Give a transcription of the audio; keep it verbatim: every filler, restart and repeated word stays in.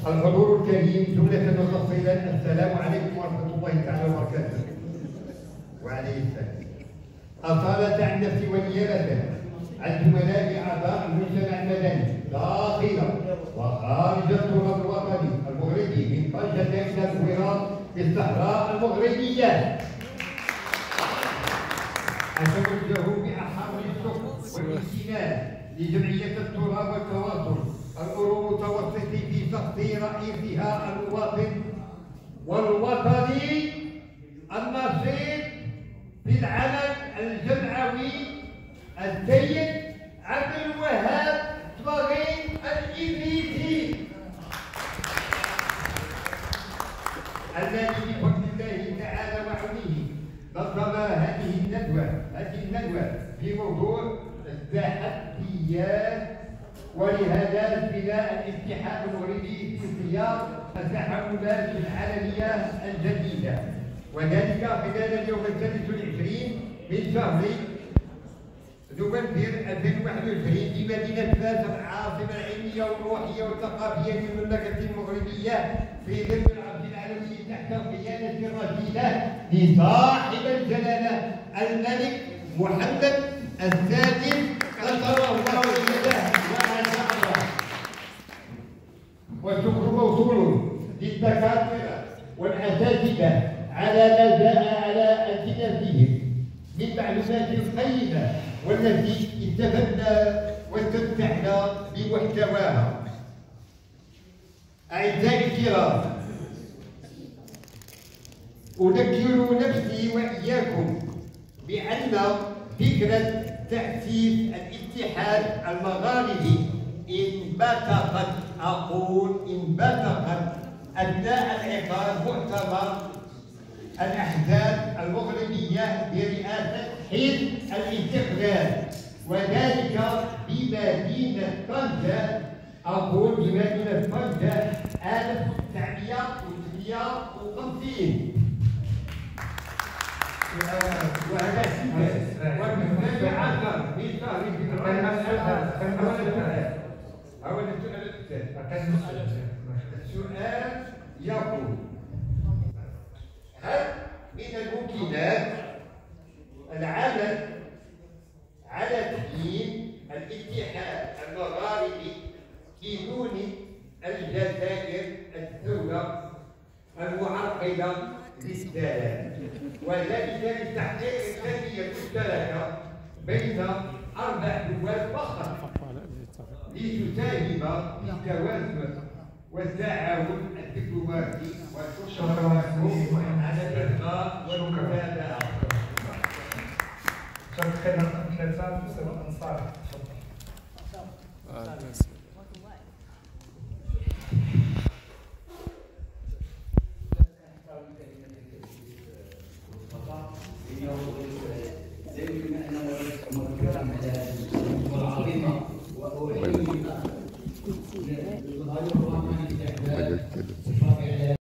الحضور الكريم جملة وتفصيلا، السلام عليكم ورحمة الله تعالى وبركاته. وعليه السلام. أصالة عن نفسي ونيابة عن زملاء أعضاء المجتمع المدني داخل وخارج التراب الوطني المغربي من طنجة إلى الكويراط بالصحراء المغربية، أتوجه بأحر الشكر والامتنان لجمعية التراب والتواصل الأورو متوسطي في شخص رئيسها المواطن والوطني النشيط في العمل الجمعوي السيد عبد الوهاب طاغي الإبريقي، الذي بفضل الله تعالى وعونه نظم هذه الندوة هذه الندوة في موضوع التحديات ولهذا بناء الاتحاد المغربي في صياغة التحولات العالمية الجديدة، وذلك خلال اليوم الثالث والعشرين من شهر نوفمبر ألفين وواحد وعشرين في مدينة فاس العاصمة العلمية والروحية والثقافية للمملكة المغربية في ظل العرض العالمي تحت القيادة الرشيدة لصاحب الجلالة الملك محمد السادس قدر الله وجهه وأعزه. والشكر موصول للدكاترة والأساتذة على ما جاء على ألسنتهم من معلومات قيمة والتي استفدنا واستمتعنا بمحتواها. أعزائي الكرام، أذكر نفسي وإياكم بأن فكرة تأسيس الاتحاد المغاربي انبثقت، أقول انبثقت أثناء انعقاد مؤتمر الأحزاب المغربية برئاسة حزب الاستقلال، وذلك بمدينة طنجة، أقول بمدينة طنجة ألف وتسعمائة وثمانية وخمسين. وهذا سنة والثاني عشر من شهر فبراير. أول السؤال الثاني. السؤال يقول: هل من الممكنات العمل على تكوين الاتحاد المغاربي بدون الجزائر الدولة المعرقلة للسلام، وذلك لتحقيق التنمية المشتركة بين أربع دول فقط لتساهم في التوازن والتعاون الدبلوماسي والشراكة على الإلغاء والمتابعة. شكرا لك.